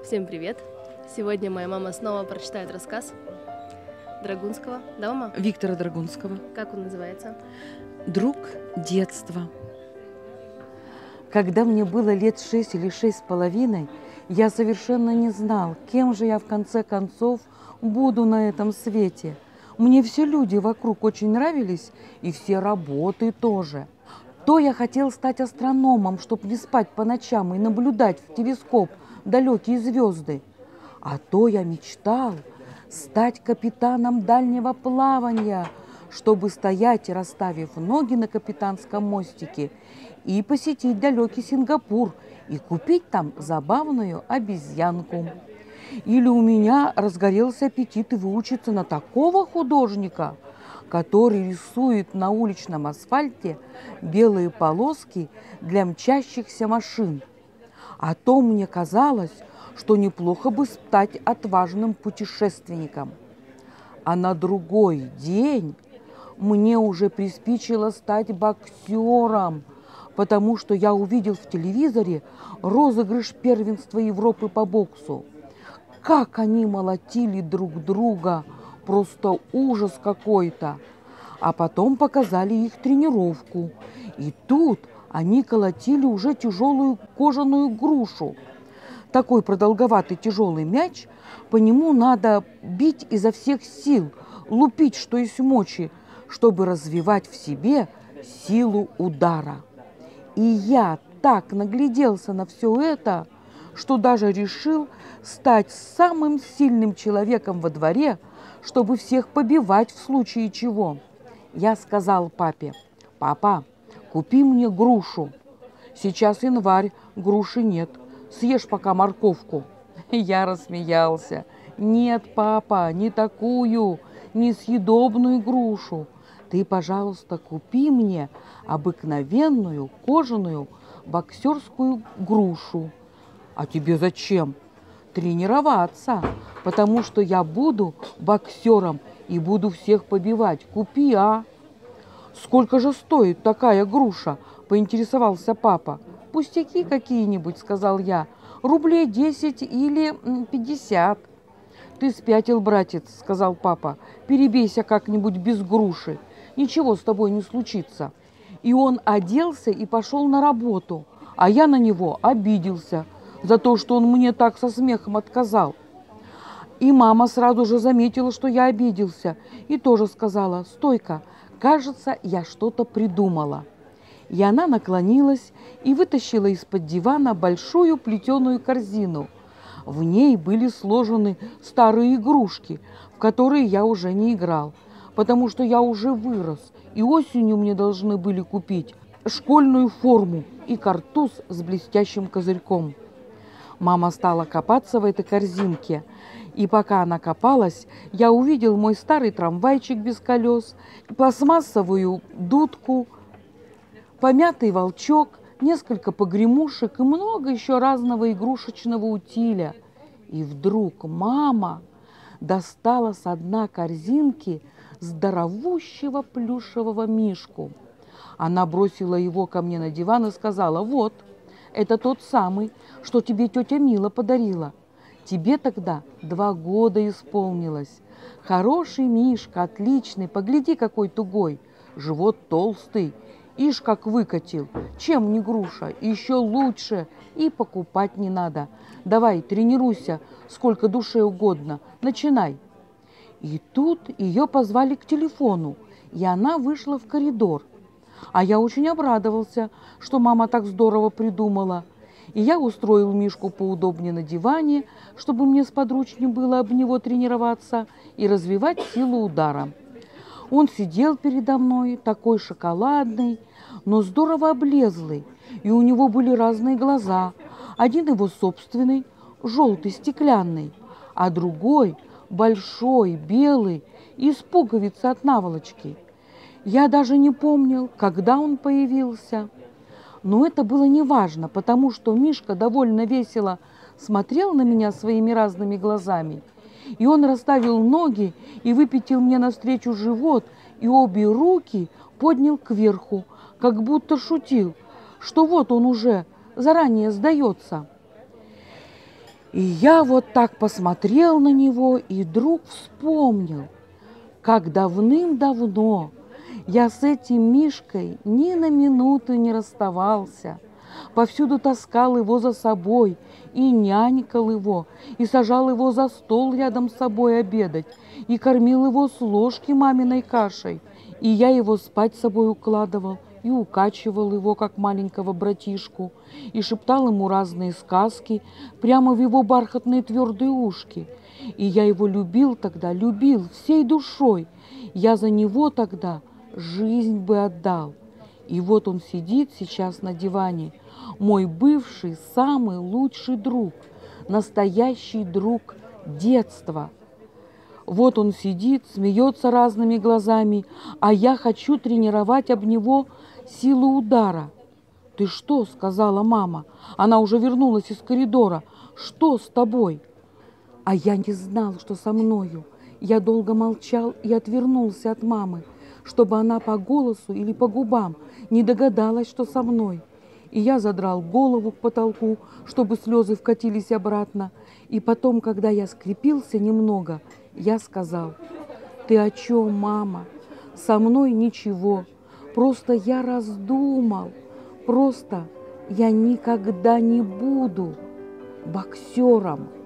Всем привет! Сегодня моя мама снова прочитает рассказ Драгунского. Да, мама? Виктора Драгунского. Как он называется? «Друг детства». Когда мне было лет 6 или 6,5, я совершенно не знал, кем же я в конце концов буду на этом свете. Мне все люди вокруг очень нравились, и все работы тоже. То я хотел стать астрономом, чтобы не спать по ночам и наблюдать в телескоп далекие звезды. А то я мечтал стать капитаном дальнего плавания, чтобы стоять, расставив ноги на капитанском мостике, и посетить далекий Сингапур и купить там забавную обезьянку. Или у меня разгорелся аппетит и выучиться на такого художника, который рисует на уличном асфальте белые полоски для мчащихся машин. А то мне казалось, что неплохо бы стать отважным путешественником. А на другой день мне уже приспичило стать боксером, потому что я увидел в телевизоре розыгрыш первенства Европы по боксу. Как они молотили друг друга, просто ужас какой-то. А потом показали их тренировку. И тут они колотили уже тяжелую кожаную грушу. Такой продолговатый тяжелый мяч, по нему надо бить изо всех сил, лупить, что есть мочи, чтобы развивать в себе силу удара. И я так нагляделся на все это, что даже решил стать самым сильным человеком во дворе, чтобы всех побивать в случае чего. Я сказал папе: «Папа, купи мне грушу. Сейчас январь, груши нет. Съешь пока морковку». Я рассмеялся. «Нет, папа, не такую, несъедобную грушу. Ты, пожалуйста, купи мне обыкновенную кожаную боксерскую грушу». «А тебе зачем?» «Тренироваться, потому что я буду боксером и буду всех побивать. Купи, а?» «Сколько же стоит такая груша?» – поинтересовался папа. «Пустяки какие-нибудь», – сказал я. «Рублей 10 или 50». «Ты спятил, братец», – сказал папа. «Перебейся как-нибудь без груши. Ничего с тобой не случится». И он оделся и пошел на работу, а я на него обиделся за то, что он мне так со смехом отказал. И мама сразу же заметила, что я обиделся, и тоже сказала: «Стойка, кажется, я что-то придумала». И она наклонилась и вытащила из-под дивана большую плетеную корзину. В ней были сложены старые игрушки, в которые я уже не играл, потому что я уже вырос, и осенью мне должны были купить школьную форму и картуз с блестящим козырьком. Мама стала копаться в этой корзинке, и пока она копалась, я увидел мой старый трамвайчик без колес, пластмассовую дудку, помятый волчок, несколько погремушек и много еще разного игрушечного утиля. И вдруг мама достала с дна корзинки здоровущего плюшевого мишку. Она бросила его ко мне на диван и сказала: «Вот, это тот самый, что тебе тетя Мила подарила. Тебе тогда 2 года исполнилось. Хороший мишка, отличный, погляди, какой тугой, живот толстый. Ишь, как выкатил, чем не груша, еще лучше, и покупать не надо. Давай, тренируйся, сколько душе угодно, начинай». И тут ее позвали к телефону, и она вышла в коридор. А я очень обрадовался, что мама так здорово придумала. И я устроил мишку поудобнее на диване, чтобы мне сподручнее было об него тренироваться и развивать силу удара. Он сидел передо мной, такой шоколадный, но здорово облезлый, и у него были разные глаза. Один его собственный, желтый, стеклянный, а другой большой, белый и с пуговицей от наволочки. Я даже не помнил, когда он появился. Но это было неважно, потому что мишка довольно весело смотрел на меня своими разными глазами. И он расставил ноги и выпятил мне навстречу живот, и обе руки поднял кверху, как будто шутил, что вот он уже заранее сдается. И я вот так посмотрел на него и вдруг вспомнил, как давным-давно я с этим Мишкой ни на минуту не расставался. Повсюду таскал его за собой и нянькал его, и сажал его за стол рядом с собой обедать, и кормил его с ложки маминой кашей, и я его спать с собой укладывал, и укачивал его, как маленького братишку, и шептал ему разные сказки прямо в его бархатные твердые ушки. И я его любил тогда, любил всей душой. Я за него тогда жизнь бы отдал. И вот он сидит сейчас на диване, мой бывший самый лучший друг, настоящий друг детства. Вот он сидит, смеется разными глазами, а я хочу тренировать об него силу удара. «Ты что?» – сказала мама. Она уже вернулась из коридора. «Что с тобой?» А я не знал, что со мною. Я долго молчал и отвернулся от мамы, чтобы она по голосу или по губам не догадалась, что со мной. И я задрал голову к потолку, чтобы слезы вкатились обратно. И потом, когда я скрепился немного, я сказал: «Ты о чем, мама? Со мной ничего. Просто я раздумал. Просто я никогда не буду боксером».